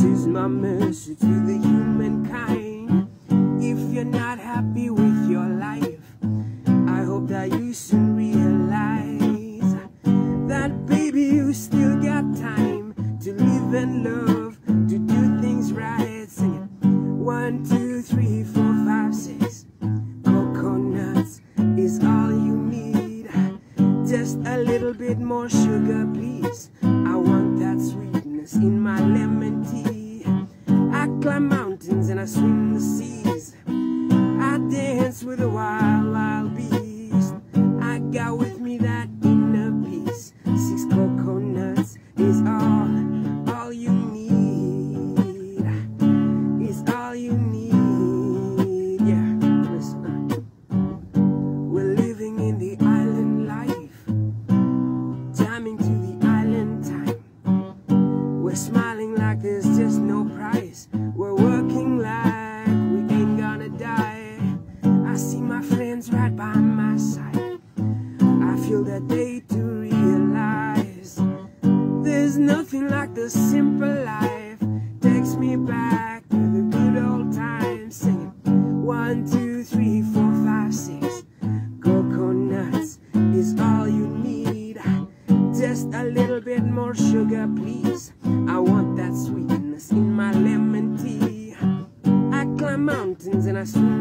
is my message to the humankind. If you're not happy with your life, I hope that you soon realize that, baby, you still got time to live and love, to do things right. Sing it. 1, 2, 3, 4, 5, 6. Coconuts is all you need. Just a little bit more sugar, please. I want that sweetness in my lemon tea. I climb mountains and I swim the seas. I dance with a wild, wild beast. I got with me that inner peace. 6 coconuts is all you need. Is all you need. Yeah, listen. We're living in the island life, jamming to the island time. We're smiling like there's just no price. We're working like we ain't gonna die. I see my friends right by my side. I feel that they do realize there's nothing like the simple life. Takes me back to the good old times. Singing 1, 2, 3, 4, 5, 6. Coconuts is all you need. Just a little bit more sugar, please. I want that sweetness in my lemon tea. I climb mountains and I swim